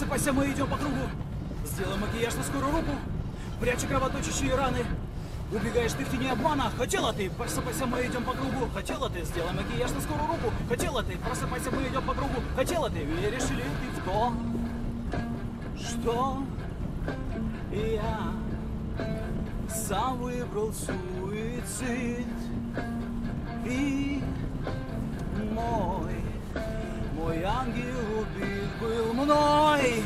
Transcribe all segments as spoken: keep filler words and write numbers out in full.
Просыпайся, мы идем по кругу. Сделай макияж на скорую руку. Прячь кровоточащие раны. Убегаешь ты в тени обмана. Хотела ты, просыпайся, мы идем по кругу. Хотела ты, сделай макияж на скорую руку. Хотела ты, просыпайся, мы идем по кругу. Хотела ты, веришь ли ты в то, что я сам выбрал суицид? И мой, мой ангел убит был мной.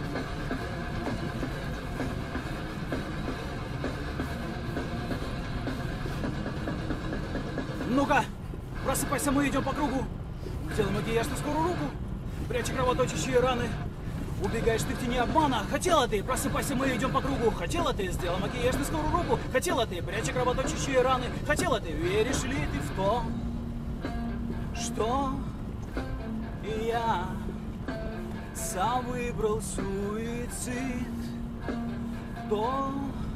Ну-ка, просыпайся, мы идем по кругу. Делай макияж на скорую руку. Прячь кровоточащие раны. Убегаешь ты в тени обмана. Хотела ты, просыпайся, мы идем по кругу. Хотела ты, сделай макияж на скорую руку. Хотела ты, прячь кровоточащие раны. Хотела ты, веришь ли ты в то, что я сам выбрал суицид? То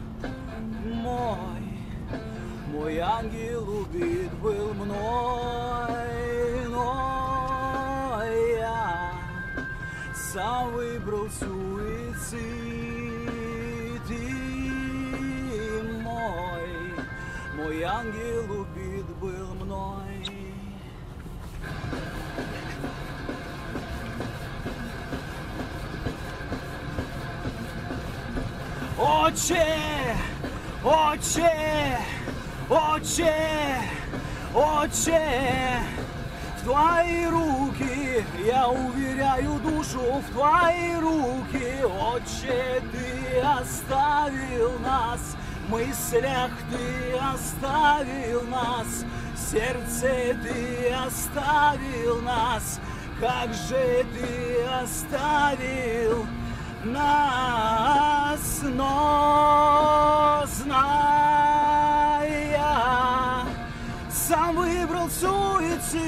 мой, мой ангел убит был мной, но я сам выбрал суицид. И мой, мой ангел убит был мной. Отче, Отче, Отче, Отче, в Твои руки я уверяю душу, в Твои руки, Отче, Ты оставил нас, в мыслях Ты оставил нас, в сердце Ты оставил нас, как же Ты оставил нас, но знай, я сам выбрал суицид.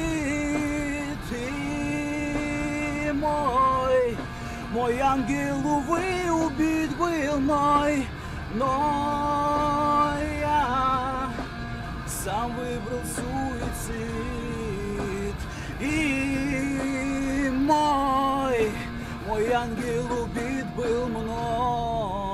И мой, мой ангел, увы, убит был мой, но я сам выбрал суицид. И мой, мой ангел убит был мной.